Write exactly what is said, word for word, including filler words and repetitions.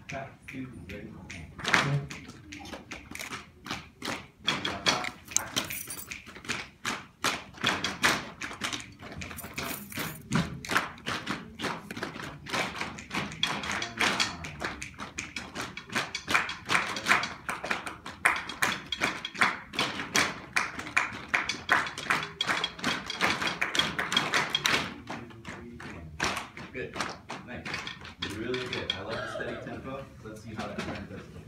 Back to ready. Good. Nice. Really good. I love the steady tempo. Let's see how that translates.